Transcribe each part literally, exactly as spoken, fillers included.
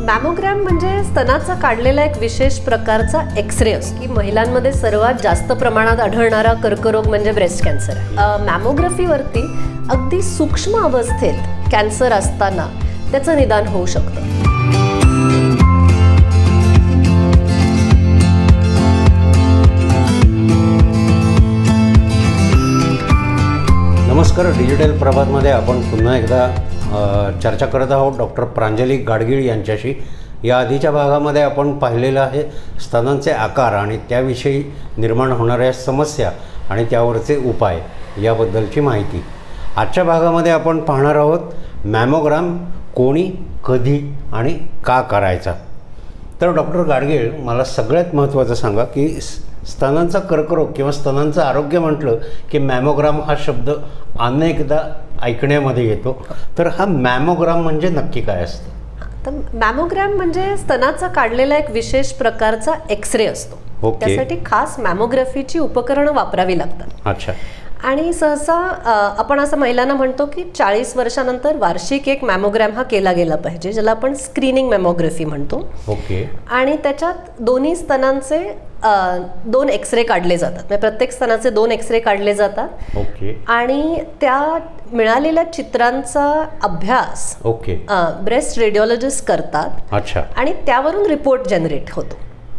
मॅमोग्रॅम म्हणजे स्तनाचा काढलेला एक विशेष प्रकारचा एक्सरे असतो की महिलांमध्ये सर्वात जास्त प्रमाणात आढळणारा कर्करोग म्हणजे ब्रेस्ट कॅन्सर आहे. मॅमोग्राफीवरती अगदी सूक्ष्म अवस्थेत कॅन्सर असताना त्याचं निदान होऊ शकतं. नमस्कार. डिजिटल प्रभातमध्ये आपण पुन्हा एकदा चर्चा करत आहोत डॉक्टर प्रांजली गाडगीळ यांच्याशी. या आधीच्या भागामध्ये आपण पाहिलेलं आहे स्तनांचे आकार आणि त्याविषयी निर्माण होणाऱ्या समस्या आणि त्यावरचे उपाय याबद्दलची माहिती. आजच्या भागामध्ये आपण पाहणार आहोत मॅमोग्राम कोणी, कधी आणि का करायचा. तर डॉक्टर गाडगीळ, मला सगळ्यात महत्त्वाचं सांगा की स्तनांचा कर्करोग किंवा स्तनांचं आरोग्य म्हटलं की मॅमोग्राम हा शब्द अनेकदा ऐकण्यामध्ये येतो. तर हा मॅमोग्राम म्हणजे नक्की काय असतं? तर मॅमोग्रॅम म्हणजे स्तनाचा काढलेला एक विशेष प्रकारचा एक्सरे असतो. ओके. त्यासाठी खास मॅमोग्राफीची उपकरणं वापरावी लागतात. अच्छा. आणि सहसा आपण असं महिलांना म्हणतो की चाळीस वर्षानंतर वार्षिक एक मॅमोग्रॅम हा केला गेला पाहिजे, ज्याला आपण स्क्रीनिंग मॅमोग्राफी म्हणतो. ओके. आणि त्याच्यात दोन्ही स्तनांचे दोन एक्सरे काढले जातात. म्हणजे प्रत्येक स्तनाचे दोन एक्सरे काढले जातात. ओके. आणि त्या मिळालेल्या चित्रांचा अभ्यास ओके ब्रेस्ट रेडिओलॉजिस्ट करतात. अच्छा. आणि त्यावरून रिपोर्ट जनरेट होतो.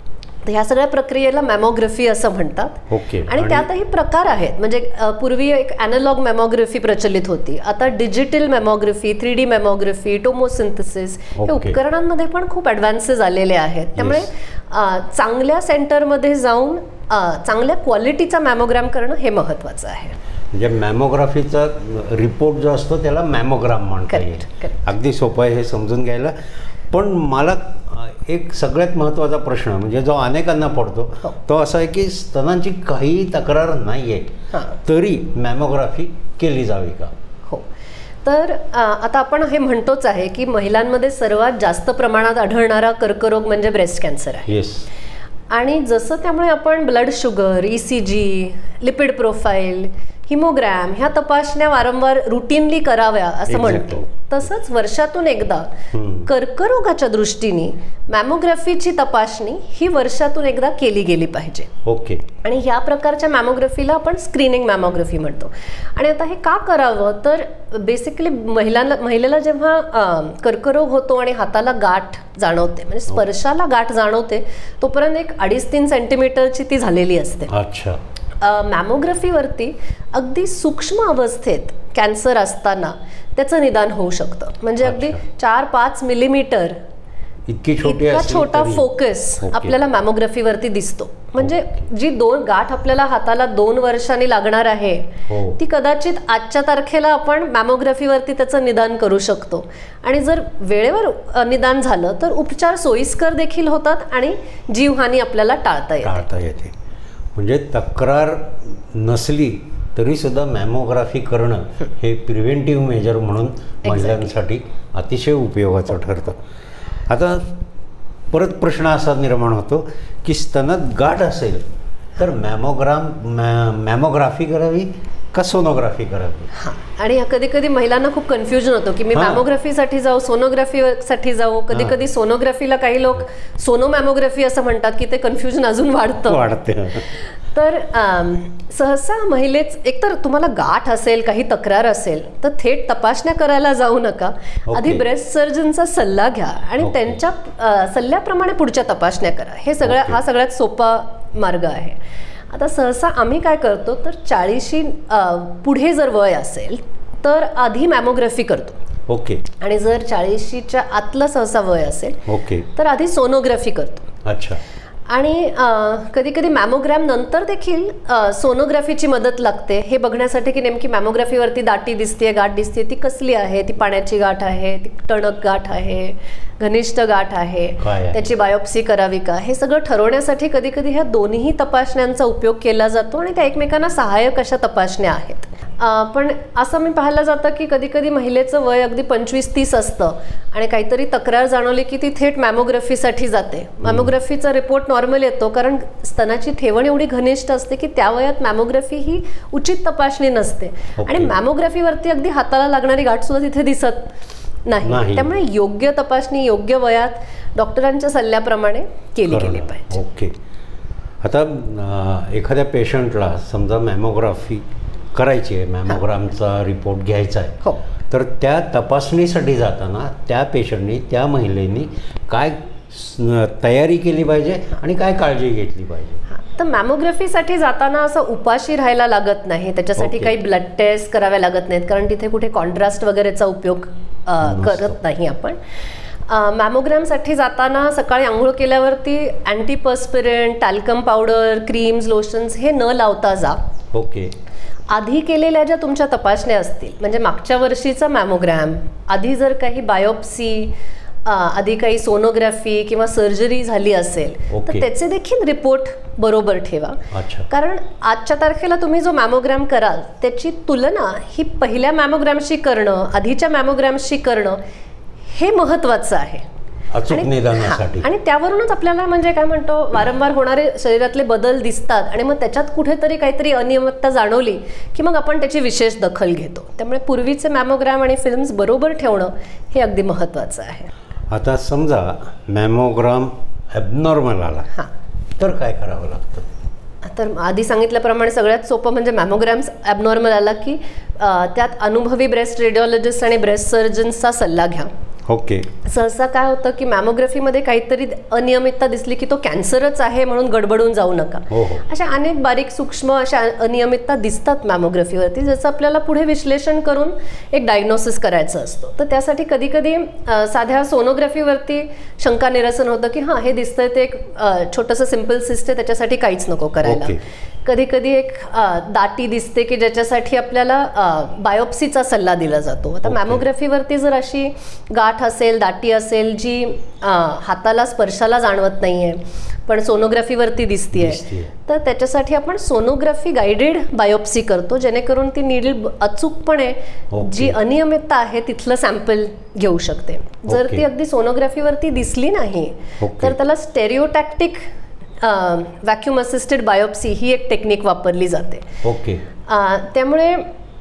तर ह्या सगळ्या प्रक्रियेला मॅमोग्राफी असं म्हणतात. ओके. आणि त्यातही प्रकार आहेत. म्हणजे पूर्वी एक ॲनालॉग मॅमोग्राफी प्रचलित होती, आता digital mammography, three D mammography, tomosynthesis हे उपकरणांमध्ये पण खूप ॲडव्हान्सेस आलेले आहेत. त्यामुळे चांगल्या सेंटरमध्ये जाऊन चांगल्या क्वालिटीचा मॅमोग्राम करणं हे महत्त्वाचं आहे. म्हणजे मॅमोग्राफीचा रिपोर्ट जो असतो त्याला मॅमोग्राम म्हणता येईल. अगदी सोपं आहे हे समजून घ्यायला. पण मला एक सगळ्यात महत्त्वाचा प्रश्न म्हणजे जो अनेकांना पडतो तो असा आहे की स्तनांची काहीही तक्रार नाही आहे तरी मॅमोग्राफी केली जावी का? हो. तर आता आपण हे म्हणतोच आहे की महिलांमध्ये सर्वात जास्त प्रमाणात आढळणारा कर्करोग म्हणजे ब्रेस्ट कॅन्सर आहे. येस. आणि जसं त्यामुळे आपण blood sugar, E C G, lipid profile, haemogram ह्या तपासण्या वारंवार रुटीनली कराव्या असं म्हणतो, तसंच वर्षातून एकदा कर्करोगाच्या दृष्टीने मॅमोग्राफीची तपासणी ही वर्षातून एकदा केली गेली पाहिजे. ओके. आणि ह्या प्रकारच्या मॅमोग्राफीला आपण स्क्रीनिंग मॅमोग्राफी म्हणतो. आणि आता हे का करावं, तर बेसिकली महिलांना महिलेला जेव्हा कर्करोग होतो आणि हाताला गाठ जाणवते, म्हणजे स्पर्शाला गाठ जाणवते, तोपर्यंत एक अडीच तीन सेंटीमीटरची ती झालेली असते. अच्छा. मॅमोग्राफीवरती अगदी सूक्ष्म अवस्थेत कॅन्सर असताना त्याचं निदान होऊ शकतं. म्हणजे अगदी चार पाच मिलीमीटर इतकी छोटी इतका छोटा फोकस आपल्याला मॅमोग्राफीवरती दिसतो. म्हणजे जी दोन गाठ आपल्याला हाताला दोन वर्षांनी लागणार आहे ती कदाचित आजच्या तारखेला आपण मॅमोग्राफीवरती त्याचं निदान करू शकतो. आणि जर वेळेवर निदान झालं तर उपचार सोयीस्कर देखील होतात आणि जीवहानी आपल्याला टाळता येते टाळता येते म्हणजे तक्रार नसली तरी सुद्धा मॅमोग्राफी करणं हे प्रिव्हेंटिव्ह मेजर म्हणून महिलांसाठी अतिशय उपयोगाचं ठरतं. आता परत प्रश्न असा निर्माण होतो की स्तनात गाठ असेल तर मॅमोग्राम मॅ मॅमोग्राफी करावी का सोनोग्राफी करावी? हां. आणि कधी कधी महिलांना खूप कन्फ्युजन होतो की मी मॅमोग्राफीसाठी जाऊ, सोनोग्राफीसाठी जाऊ. कधी कधी सोनोग्राफीला काही लोक सोनो मॅमोग्राफी असं म्हणतात की ते कन्फ्युजन अजून वाढतं वाढते तर सहसा महिलेच एकतर तुम्हाला गाठ असेल, काही तक्रार असेल तर थेट तपासण्या करायला जाऊ नका. आधी ब्रेस्ट सर्जनचा सल्ला घ्या आणि त्यांच्या सल्ल्याप्रमाणे पुढच्या तपासण्या करा. हे सगळ्या हा सगळ्यात सोपा मार्ग आहे. आता सहसा आम्ही काय करतो तर चाळीशी पुढे जर वय असेल तर आधी मॅमोग्राफी करतो. ओके. आणि जर चाळीशीच्या आतलं सहसा वय असेल ओके तर आधी सोनोग्राफी करतो. अच्छा. आणि कधी कधी मॅमोग्रॅम नंतर देखील सोनोग्राफीची मदत लागते हे बघण्यासाठी की नेमकी मॅमोग्राफीवरती दाटी दिसते, गाठ दिसते, ती कसली आहे, ती पाण्याची गाठ आहे, ती टणक गाठ आहे, घनिष्ठ गाठ आहे, त्याची बायोप्सी करावी का, हे सगळं ठरवण्यासाठी कधी कधी ह्या दोन्ही तपासण्यांचा उपयोग केला जातो आणि त्या एकमेकांना सहाय्यक अशा तपासण्या आहेत. पण असं मी पाहायला जातं की कधी कधी महिलेचं वय अगदी पंचवीस तीस असतं आणि काहीतरी तक्रार जाणवली की ती थेट मॅमोग्राफीसाठी जाते. मॅमोग्राफीचा रिपोर्ट नॉर्मल येतो कारण स्तनाची ठेवण एवढी घनिष्ठ असते की त्या वयात मॅमोग्राफी ही उचित तपासणी नसते. आणि मॅमोग्राफीवरती अगदी हाताला लागणारी गाठ सुद्धा तिथे दिसत नाही. नाही. त्यामुळे योग्य तपासणी योग्य वयात डॉक्टरांच्या सल्ल्याप्रमाणे केली गेली पाहिजे. ओके. आता अ, एखाद्या पेशंटला समजा मॅमोग्राफी करायची आहे, मॅमोग्रामचा रिपोर्ट घ्यायचा आहे, हो. तर त्या तपासणीसाठी जाताना त्या पेशंटनी त्या महिलेनी काय स- तयारी केली पाहिजे आणि काय काळजी घेतली पाहिजे? हां, तर मॅमोग्राफीसाठी जाताना असं उपाशी राहायला लागत नाही. त्याच्यासाठी ओके. काही ब्लड टेस्ट कराव्या लागत नाहीत, कारण तिथे कुठे कॉन्ट्रास्ट वगैरेचा उपयोग अ, करत नाही आपण. मॅमोग्रामसाठी जाताना सकाळी आंघोळ केल्यावरती antiperspirant, talcum powder, creams, lotions हे न लावता जा. ओके. आधी केलेल्या ज्या तुमच्या तपासण्या असतील, म्हणजे मागच्या वर्षीचा मॅमोग्रॅम, आधी जर काही बायोप्सी, आधी काही सोनोग्राफी किंवा सर्जरी झाली असेल तर ओके. त्याचे देखील रिपोर्ट बरोबर ठेवा. अच्छा. कारण आजच्या तारखेला तुम्ही जो मॅमोग्रॅम कराल त्याची तुलना ही पहिल्या मॅमोग्रॅमशी करणं, आधीच्या मॅमोग्रॅमशी करणं हे महत्त्वाचं आहे. अचूक आणि- निदानासाठी. हां, आणि त्यावरूनच आपल्याला म्हणजे काय म्हणतो, वारंवार होणारे शरीरातले बदल दिसतात आणि मग त्याच्यात कुठेतरी काहीतरी अनियमितता जाणवली की मग आपण त्याची विशेष दखल घेतो. त्यामुळे पूर्वीचे मॅमोग्रॅम आणि फिल्म्स बरोबर ठेवणं हे अगदी महत्त्वाचं आहे. आता समजा मॅमोग्राम ॲबनॉर्मल आला हां, तर काय करावं लागतं? तर आधी सांगितल्याप्रमाणे सगळ्यात सोपं म्हणजे मॅमोग्रॅम्स ॲबनॉर्मल आला की अ, त्यात अनुभवी ब्रेस्ट रेडिओलॉजिस्ट आणि ब्रेस्ट सर्जन्सचा सल्ला घ्या. ओके. सहसा काय होतं की मॅमोग्राफीमध्ये काहीतरी अनियमितता दिसली की तो कॅन्सरच आहे म्हणून गडबडून जाऊ नका. हो हो. अशा अनेक बारीक सूक्ष्म अशा अनियमितता दिसतात मॅमोग्राफीवरती, ज्याचं आपल्याला पुढे विश्लेषण करून एक डायग्नोसिस करायचं असतं. तर त्यासाठी कधी कधी साध्या सोनोग्राफीवरती शंका निरसन होतं की हां हे दिसतंय ते एक अ, छोटंसं सिम्पल सिस्ट आहे, त्याच्यासाठी काहीच नको करायला. ओके. कधी कधी एक अ, दाटी दिसते की ज्याच्यासाठी आपल्याला बायोप्सीचा सल्ला दिला जातो. आता ओके. मॅमोग्राफीवरती जर अशी गाठ असेल, दाटी असेल जी अ, हाताला स्पर्शाला जाणवत नाहीये पण सोनोग्राफीवरती दिसतीये, दिसतीये. तर त्याच्यासाठी आपण सोनोग्राफी गायडेड बायोप्सी करतो, जेणेकरून ती नीडल अचूकपणे ओके. जी अनियमितता आहे तिथलं सॅम्पल घेऊ शकते. जर ओके. ती अगदी सोनोग्राफीवरती दिसली नाही ओके. तर त्याला स्टेरिओटॅक्टिक व्हॅक्यूम असिस्टेड बायोप्सी ही एक टेक्निक वापरली जाते. ओके. अ, त्यामुळे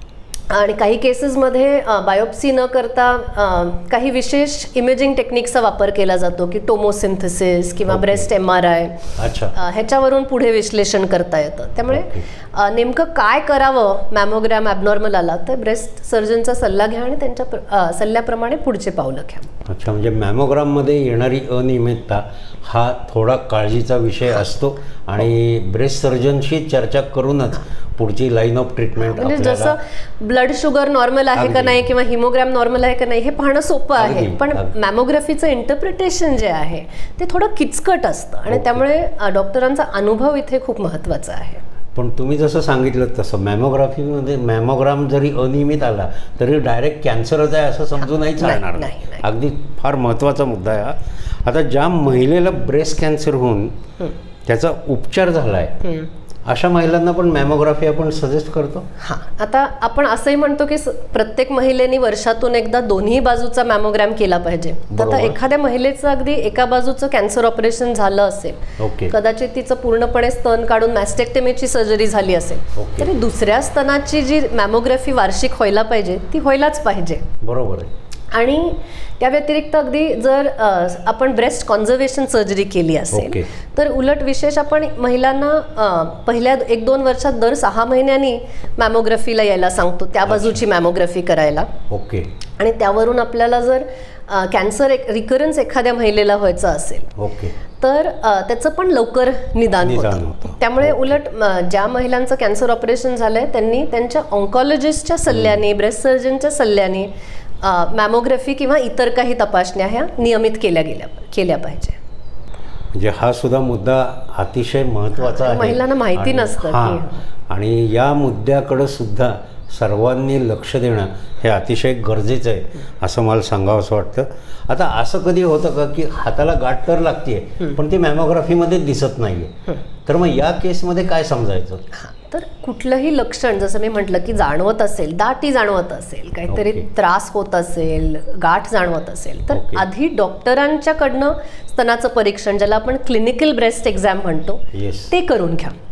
आणि काही केसेसमध्ये बायोप्सी न करता अ, काही विशेष इमेजिंग टेक्निक्सचा वापर केला जातो की टोमोसिंथेसिस किंवा okay. Breast M R I अच्छा. ह्याच्यावरून पुढे विश्लेषण करता येतं. त्यामुळे ओके. अ, नेमकं काय करावं मॅमोग्रॅम ॲबनॉर्मल आला तर ब्रेस्ट सर्जनचा सल्ला घ्या आणि त्यांच्या प्र- अ, सल्ल्याप्रमाणे पुढचे पावलं घ्या. अच्छा, म्हणजे मॅमोग्राममध्ये येणारी अनियमितता हा थोडा काळजीचा विषय असतो आणि ब्रेस्ट सर्जनशी चर्चा करूनच पुढची लाईन ऑफ ट्रीटमेंट म्हणजे आपल्याला. जसं ब्लड शुगर नॉर्मल आहे का अगदी. नाही किंवा हिमोग्रॅम नॉर्मल आहे का नाही हे पाहणं सोपं आहे, अगदी, पण अगदी. मॅमोग्राफीचं इंटरप्रिटेशन जे आहे ते थोडं किचकट असतं आणि ओके. त्यामुळे अ, डॉक्टरांचा अनुभव इथे खूप महत्त्वाचा आहे. पण तुम्ही जसं सांगितलं तसं मॅमोग्राफीमध्ये मॅमोग्राम जरी अनियमित आला तरी डायरेक्ट कॅन्सरच आहे असं समजून नाही चालणार. नाही, नाही. अगदी फार महत्त्वाचा मुद्दा आहे हा. आता ज्या महिलेला ब्रेस्ट कॅन्सर होऊन त्याचा उपचार झाला आहे अशा महिलांना पण मॅमोग्राफी आपण सजेस्ट करतो. हां, आता आपण असंही म्हणतो की स- प्रत्येक महिलेने वर्षातून एकदा दोन्ही बाजूचा मॅमोग्रॅम केला पाहिजे. तर बरोबर. आता एखाद्या महिलेचं अगदी एका बाजूचं कॅन्सर ऑपरेशन झालं असेल, ओके. कदाचित तिचं पूर्णपणे स्तन काढून मॅस्टेक्टमीची सर्जरी झाली असेल, ओके. तरी दुसऱ्या स्तनाची जी मॅमोग्राफी वार्षिक व्हायला पाहिजे ती व्हायलाच पाहिजे. बरोबर आहे. आणि त्या व्यतिरिक्त अगदी जर अ, आपण ब्रेस्ट कॉन्झर्वेशन सर्जरी केली असेल ओके. तर उलट विशेष आपण महिलांना अ, पहिल्या एक दोन वर्षात दर सहा महिन्यांनी मॅमोग्राफीला यायला सांगतो, त्या बाजूची मॅमोग्राफी करायला. ओके. आणि त्यावरून आपल्याला जर कॅन्सर एक रिकरन्स एखाद्या महिलेला व्हायचं असेल ओके. तर अ, त्याचं पण लवकर निदान निदान होतं. होतं. त्यामुळे ओके. उलट अ, ज्या महिलांचं कॅन्सर ऑपरेशन झालंय त्यांनी त्यांच्या ऑन्कॉलॉजिस्टच्या सल्ल्याने, ब्रेस्ट सर्जनच्या सल्ल्याने मॅमोग्राफी किंवा इतर काही तपासण्या ह्या नियमित केल्या गेल्या केल्या पाहिजे. म्हणजे हा सुद्धा मुद्दा अतिशय महत्त्वाचा आहे. महिलांना माहिती आणि- नसतं हां. की- आणि या मुद्द्याकडं सुद्धा सर्वांनी लक्ष देणं हे अतिशय गरजेचं आहे असं मला सांगावं असं वाटतं. आता असं कधी होतं का की हाताला गाठ तर लागते पण ती मॅमोग्राफीमध्ये दिसत नाही आहे, तर मग या केसमध्ये काय समजायचं? हां, तर कुठलंही लक्षण जसं मी म्हटलं की जाणवत असेल, दाटी जाणवत असेल, काहीतरी ओके. त्रास होत असेल, गाठ जाणवत असेल, तर ओके. आधी डॉक्टरांच्याकडनं स्तनाचं परीक्षण, ज्याला आपण क्लिनिकल ब्रेस्ट एक्झाम म्हणतो, येस. ते करून घ्या.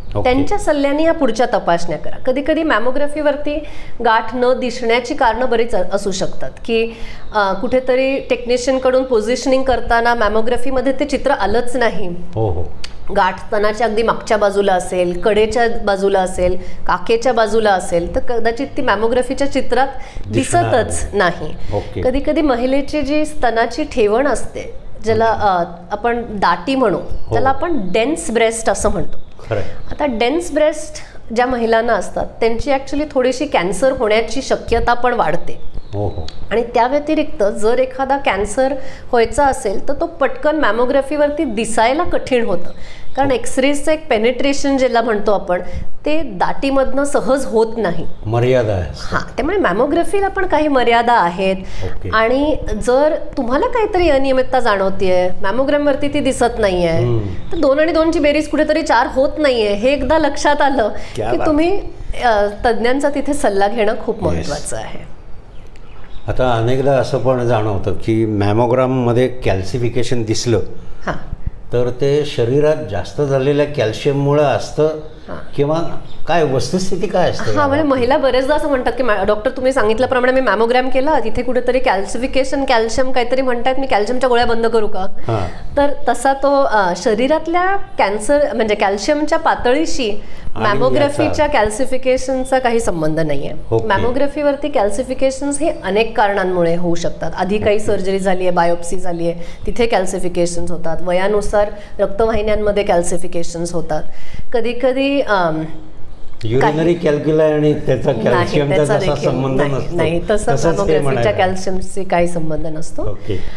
त्यांच्या सल्ल्याने ह्या पुढच्या तपासण्या करा. कधी कधी मॅमोग्राफीवरती गाठ न दिसण्याची कारणं बरीच असू शकतात की कुठेतरी टेक्निशियनकडून पोझिशनिंग करताना मॅमोग्राफीमध्ये ते चित्र आलंच नाही. हो हो. गाठ स्तनाच्या अगदी मागच्या बाजूला असेल, कडेच्या बाजूला असेल, काखेच्या बाजूला असेल तर कदाचित ती मॅमोग्राफीच्या चित्रात दिसतच नाही. कधी कधी महिलेची जी स्तनाची ठेवण असते ज्याला आपण दाटी म्हणू, त्याला आपण डेन्स ब्रेस्ट असं म्हणतो. आता डेन्स ब्रेस्ट ज्या महिलांना असतात त्यांची ॲक्च्युली थोडीशी कॅन्सर होण्याची शक्यता पण वाढते. आणि त्या व्यतिरिक्त जर एखादा कॅन्सर व्हायचा असेल तर तो पटकन मॅमोग्राफीवरती दिसायला कठीण होतं, कारण एक्सरेचं एक पेनिट्रेशन ज्याला म्हणतो आपण ते दाटीमधनं सहज होत नाही, मर्यादा आहे. हां, त्यामुळे मॅमोग्राफीला पण काही मर्यादा आहेत. आणि जर तुम्हाला काहीतरी अनियमितता जाणवतीये, मॅमोग्रामवरती ती दिसत नाहीये, तर दोन आणि दोनची बेरीज कुठेतरी चार होत नाहीये हे एकदा लक्षात आलं की तुम्ही तज्ज्ञांचा तिथे सल्ला घेणं खूप महत्त्वाचं आहे. आता अनेकदा असं पण जाणवतं की मॅमोग्राममध्ये कॅल्सिफिकेशन दिसलं हां तर ते शरीरात जास्त झालेल्या कॅल्शियममुळे असतं किंवा काय वस्तुस्थिती काय असते? हां, म्हणजे महिला बरेचदा असं म्हणतात की डॉक्टर तुम्ही सांगितल्याप्रमाणे मी मॅमोग्राम केला, तिथे कुठेतरी कॅल्सिफिकेशन कॅल्शियम काहीतरी म्हणतात, मी कॅल्शियमच्या गोळ्या बंद करू का? तर तसा तो शरीरातल्या कॅन्सर म्हणजे कॅल्शियमच्या पातळीशी मॅमोग्राफीच्या कॅल्सिफिकेशनचा काही संबंध नाही आहे. मॅमोग्राफीवरती कॅल्सिफिकेशन्स हे अनेक कारणांमुळे होऊ शकतात. आधी काही सर्जरी झाली आहे, बायोप्सी झाली आहे, तिथे कॅल्सिफिकेशन्स होतात. वयानुसार रक्तवाहिन्यांमध्ये कॅल्सिफिकेशन्स होतात. कधी कधी युरिनरी कॅल्क्युलाय आणि त्याचा कॅल्शियमचा जसा संबंध नसतो नाही, तसं मॅमोग्राफीच्या कॅल्शियमशी काही संबंध नसतो.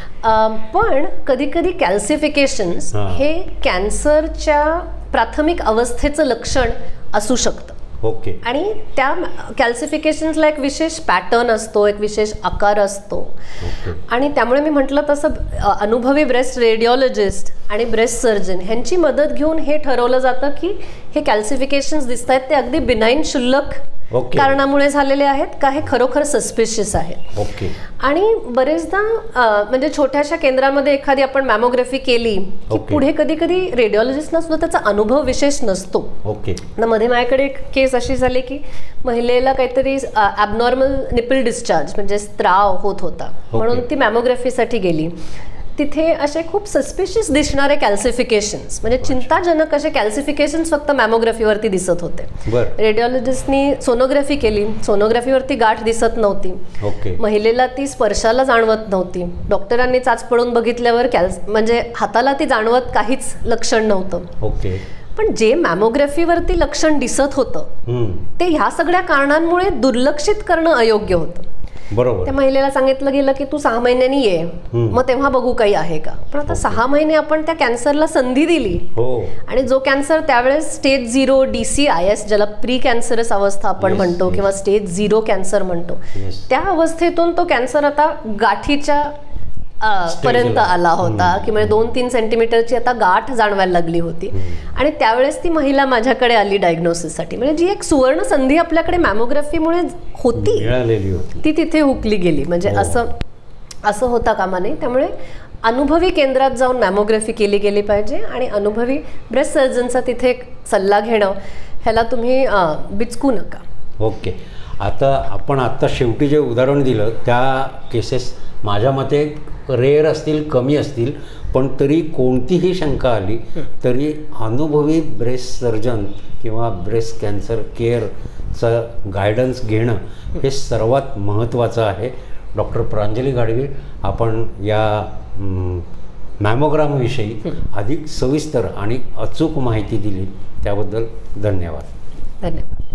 पण कधी कधी कॅल्सिफिकेशन्स हे कॅन्सरच्या प्राथमिक अवस्थेचं लक्षण असू शकतं. ओके. आणि त्या कॅल्सिफिकेशन्सला एक विशेष पॅटर्न असतो, एक विशेष आकार असतो. आणि त्यामुळे मी म्हटलं तसं अनुभवी ब्रेस्ट रेडिओलॉजिस्ट आणि ब्रेस्ट सर्जन ह्यांची मदत घेऊन हे ठरवलं जातं की हे कॅल्सिफिकेशन्स दिसत आहेत ते अगदी बिनाईन क्षुल्लक कारणामुळे झालेले आहेत का हे खरोखर सस्पिशियस आहेत. ओके. आणि बरेचदा म्हणजे छोट्याशा केंद्रामध्ये एखादी आपण मॅमोग्राफी केली की पुढे कधी कधी रेडिओलॉजिस्टना सुद्धा त्याचा अनुभव विशेष नसतो. ओके. मध्ये माझ्याकडे एक केस अशी झाली की महिलेला काहीतरी ॲबनॉर्मल निपल डिस्चार्ज म्हणजे स्त्राव होत होता, म्हणून ती मॅमोग्राफीसाठी गेली. तिथे असे खूप सस्पिशियस दिसणारे कॅल्सिफिकेशन्स म्हणजे चिंताजनक असे कॅल्सिफिकेशन्स फक्त मॅमोग्राफीवरती दिसत होते. रेडिओलॉजिस्टनी सोनोग्राफी केली, सोनोग्राफीवरती गाठ दिसत नव्हती, महिलेला ती स्पर्शाला जाणवत नव्हती. डॉक्टरांनी चाच पडून बघितल्यावर कॅल्स म्हणजे हाताला ती जाणवत काहीच लक्षण नव्हतं. ओके. पण जे मॅमोग्राफीवरती लक्षण दिसत होतं ते ह्या सगळ्या कारणांमुळे दुर्लक्षित करणं अयोग्य होतं. बरोबर. त्या महिलेला सांगितलं गेलं की तू सहा महिन्यांनी ये, मग तेव्हा बघू काही आहे का. पण आता सहा महिने आपण त्या कॅन्सरला संधी दिली आणि जो कॅन्सर त्यावेळेस stage zero D C I S ज्याला प्री कॅन्सरस अवस्था आपण म्हणतो किंवा स्टेज झिरो कॅन्सर म्हणतो, त्या अवस्थेतून तो कॅन्सर आता गाठीच्या पर्यंत आला होता की म्हणजे दोन तीन सेंटीमीटरची आता गाठ जाणवायला लागली होती. आणि त्यावेळेस ती महिला माझ्याकडे आली डायग्नोसिससाठी. म्हणजे जी एक सुवर्ण संधी आपल्याकडे मॅमोग्राफीमुळे होती ती तिथे हुकली गेली. म्हणजे असं असं होता कामा नये. त्यामुळे अनुभवी केंद्रात जाऊन मॅमोग्राफी केली गेली पाहिजे आणि अनुभवी ब्रेस्ट सर्जनचा तिथे सल्ला घेणं ह्याला तुम्ही बिचकू नका. ओके. आता आपण आत्ता शेवटी जे उदाहरण दिलं त्या केसेस माझ्या मते रेअर असतील, कमी असतील, पण तरी कोणतीही शंका आली तरी अनुभवी ब्रेस्ट सर्जन किंवा ब्रेस्ट कॅन्सर केअरचं गायडन्स घेणं हे सर्वात महत्त्वाचं आहे. डॉक्टर प्रांजली गाडगीळ, आपण या मॅमोग्रामविषयी अधिक सविस्तर आणि अचूक माहिती दिली त्याबद्दल धन्यवाद. धन्यवाद.